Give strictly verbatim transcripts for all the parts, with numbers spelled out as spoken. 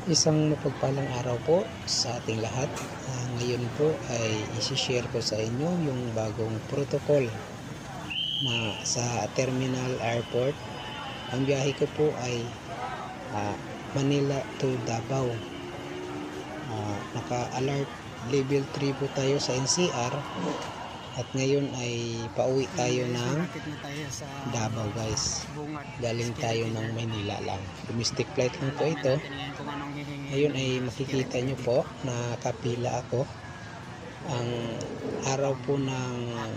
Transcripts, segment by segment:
Isang mapagpalang araw po sa ating lahat. Uh, ngayon po ay isi-share ko sa inyo yung bagong protocol na sa Terminal Airport. Ang biyahe ko po ay uh, Manila to Davao. Uh, naka-alert level three po tayo sa N C R. At ngayon ay pauwi tayo ng Davao, guys. Galing tayo ng Manila lang. Domestic flight lang po ito. Ngayon ay makikita nyo po na kapila ako. Ang araw po ng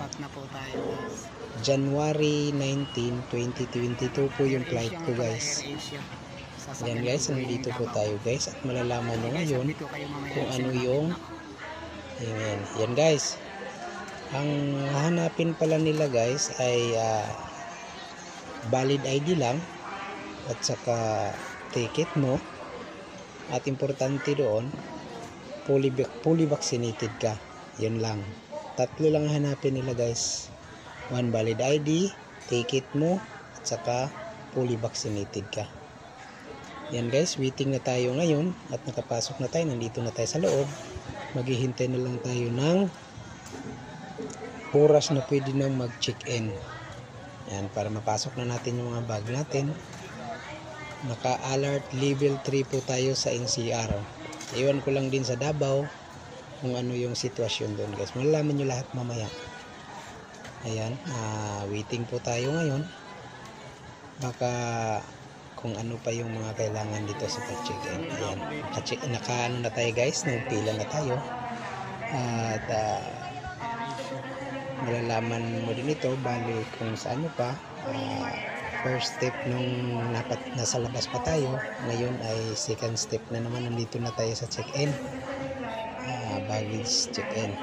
January nineteenth, twenty twenty-two po yung flight ko, guys. Yan, guys, nandito po tayo, guys. At malalaman nyo ngayon kung ano yung yan, yan guys. Ang hahanapin pala nila, guys, ay uh, valid I D lang at saka ticket mo, at importante doon fully, fully vaccinated ka. Yun lang, tatlo lang hanapin nila, guys. One, valid I D, ticket mo, at saka fully vaccinated ka. Yan, guys, waiting na tayo ngayon at nakapasok na tayo, nandito na tayo sa loob. Maghihintay na lang tayo ng oras na pwede nang mag-check-in. Yan, para mapasok na natin yung mga bag natin. Naka-alert level three po tayo sa N C R. Iwan ko lang din sa Davao kung ano yung sitwasyon doon, guys. Malalaman nyo lahat mamaya. Ayan, uh, waiting po tayo ngayon. Baka kung ano pa yung mga kailangan dito sa pag-check-in. Ayan, naka-ano na tayo, guys. Nagpila na tayo. At uh, malalaman mo din ito bali kung saan mo pa. Uh, first step nung napat, nasa labas pa tayo, ngayon ay second step na naman, nandito na tayo sa check-in, uh, baggage check-in.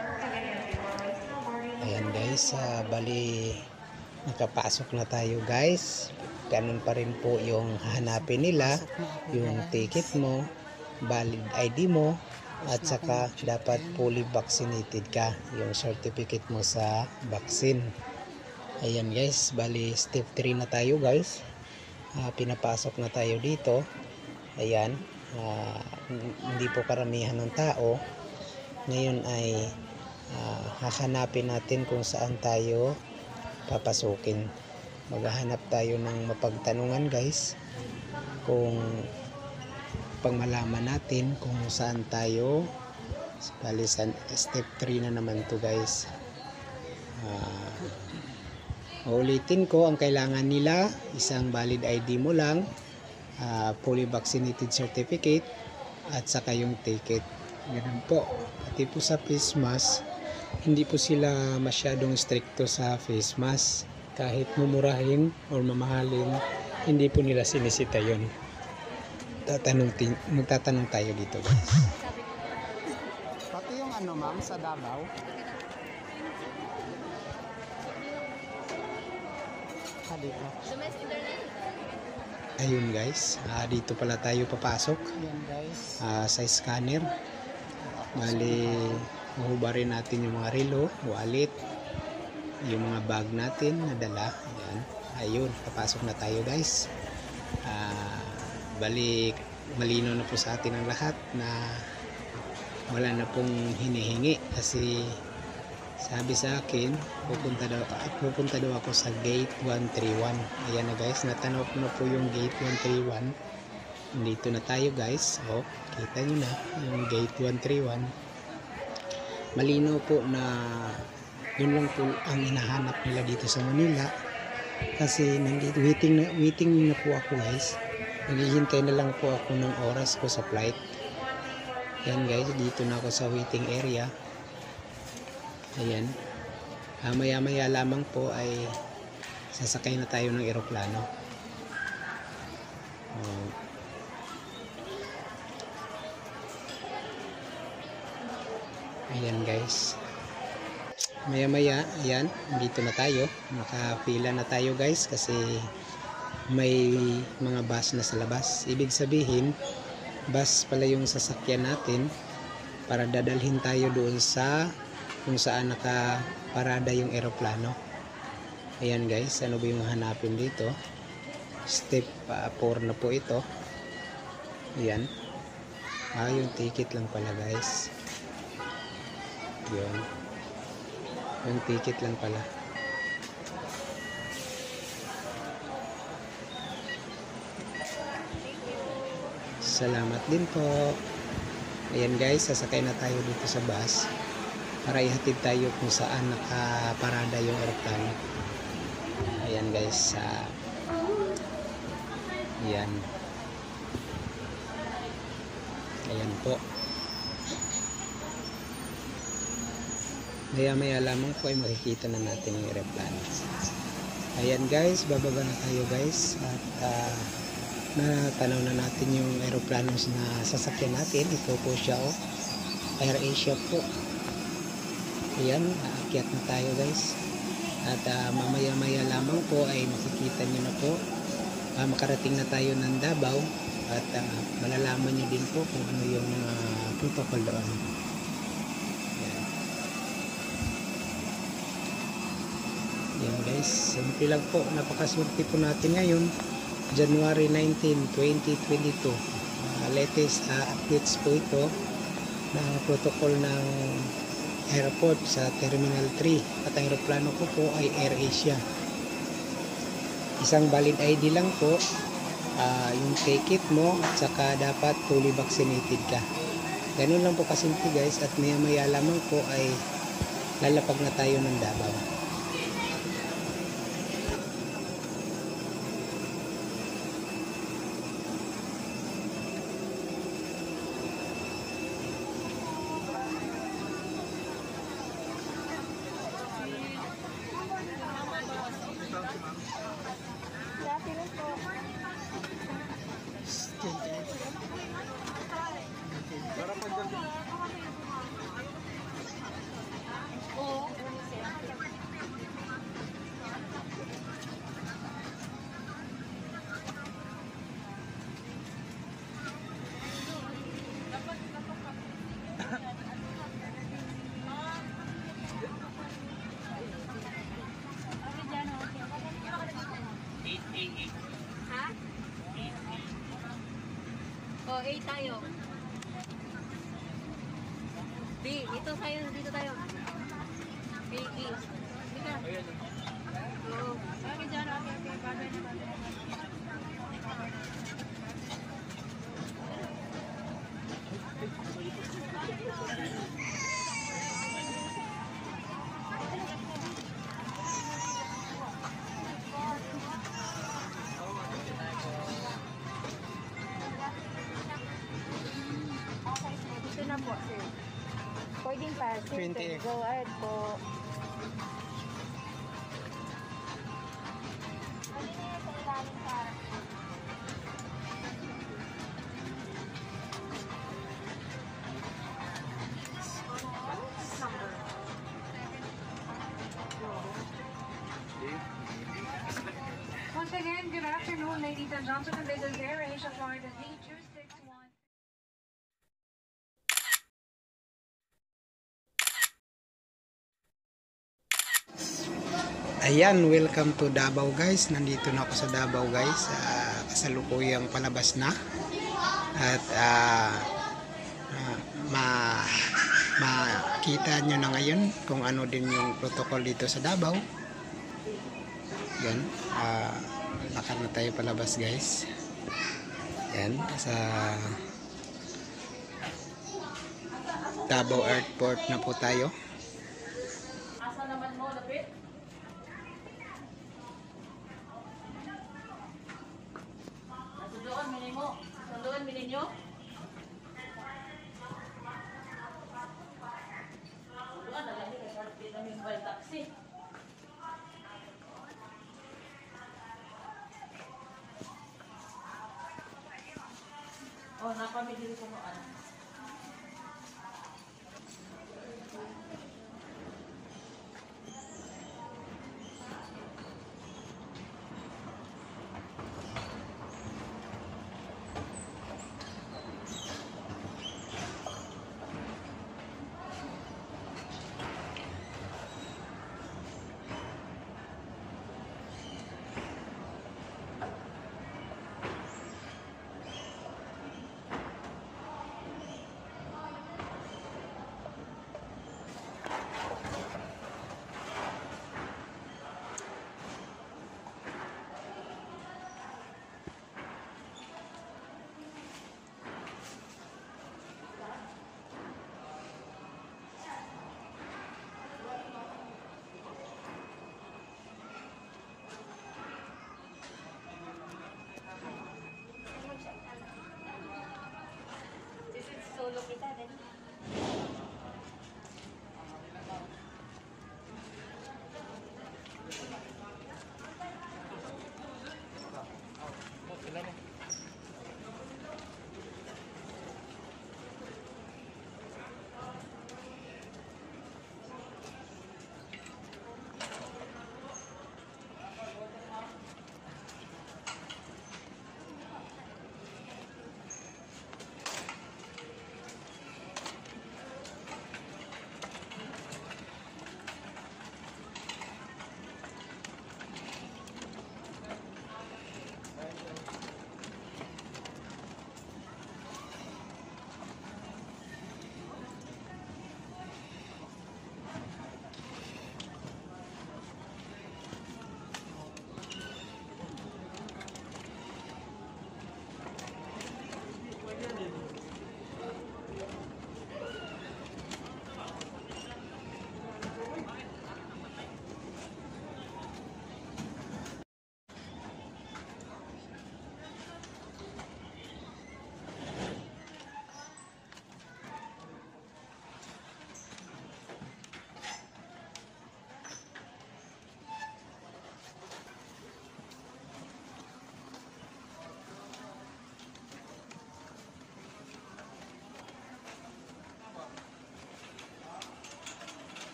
Ayan, guys, uh, bali nakapasok na tayo, guys. Ganun pa rin po yung hahanapin nila, yung ticket mo, valid I D mo, at saka dapat fully vaccinated ka, yung certificate mo sa vaccine. Ayan, guys, bali step three na tayo, guys. Uh, pinapasok na tayo dito. Ayan, uh, hindi po karamihan ng tao. Ngayon ay uh, hahanapin natin kung saan tayo papasukin. Maghahanap tayo ng mapagtanungan, guys, kung pang malaman natin kung saan tayo. Bali step three na naman to, guys. uh, ulitin ko, ang kailangan nila isang valid I D mo lang, uh, fully vaccinated certificate, at saka yung ticket. Ganun po. Pati po sa face mask, hindi po sila masyadong stricto sa face mask. Kahit mumurahin or mamahalin, hindi po nila sinisita yon. Tatanong, magtatanong tayo dito, guys. Pati yung ano, ma'am, sa Davao. Ah, dito. Ayun, guys, uh, dito pala tayo papasok. Ayan, guys. Uh, sa scanner. Bali, mahubarin natin yung mga relo, wallet, yung mga bag natin na dala. Ayan. Ayun, papasok na tayo, guys. Uh, balik, malino na po sa atin ang lahat na wala na pong hinihingi, kasi sabi sa akin pupunta daw, pupunta daw ako sa gate one thirty-one. Ayan na, guys, natanaw ko na po yung gate one thirty-one. Dito na tayo, guys. O, kita nyo na yung gate one thirty-one. Malino po na yun lang po ang hinahanap nila dito sa Manila, kasi nandito, waiting na, waiting na po ako, guys. Naghihintay na lang po ako ng oras ko sa flight. Yan, guys, dito na ako sa waiting area. Ayan. Uh, maya maya lamang po ay sasakay na tayo ng eroplano. Uh, ayan, guys. Maya maya, ayan, dito na tayo. Nakapila na tayo, guys, kasi may mga bus na sa labas. Ibig sabihin, bus pala yung sasakyan natin para dadalhin tayo doon sa kung saan nakaparada yung eroplano. Ayan, guys, ano ba yung hanapin dito? Step four uh, na po ito. Ayan. Ah, yung ticket lang pala guys. Yun. Yung ticket lang pala. Salamat din po. Ayan guys, sasakay na tayo dito sa bus para ihatid tayo kung saan nakaparada yung aeroplano. Ayan guys, uh, ayan. Ayan po. Maya maya lamang po ay makikita na natin yung aeroplano. Ayan guys, bababa na tayo guys. At uh, natanaw na natin yung aeroplano na sasakyan natin. Ito po siya oh. AirAsia po. Ayan, aakyat na tayo guys. At uh, mamaya maya lamang po ay makikita nyo na po. Uh, makarating na tayo ng Davao. At uh, malalaman nyo din po kung ano yung mga uh, protocol doon. Ayan. Ayan guys, simple lang po. Napakaswerte po natin ngayon. January nineteenth, twenty twenty-two. Uh, latest uh, updates po ito ng protocol ng airport sa Terminal three. At ang aeroplano ko po ay AirAsia. Isang valid I D lang po. Uh, yung ticket mo at saka dapat fully vaccinated ka. Ganun lang po kasimple guys. At maya maya lamang po ay lalapag na tayo ng Davao. Ha? O, A tayo. B, ito tayo, dito tayo. B, B. Dito. Oo. Okay, dyan, okay, okay. Bagay na bagay. Ito na po, sir. Pwedeng pa, sir. twenty. Go ahead po. Once again, good afternoon, ladies and gentlemen. This is AirAsia Florida D two six one. Ayan, welcome to Davao guys. Nandito na ako sa Davao guys. Uh, kasalukuyang palabas na. At uh, uh, ma makita nyo na ngayon kung ano din yung protocol dito sa Davao. Yan. Uh, lakad na tayo palabas guys. Yan. Sa Davao Airport na po tayo. Asa naman mo, lapit? Sunduan, minin mo. Sunduan, minin nyo. Sunduan, nalami ka sa namin mobile taxi. Oh, napamili ko mo ano.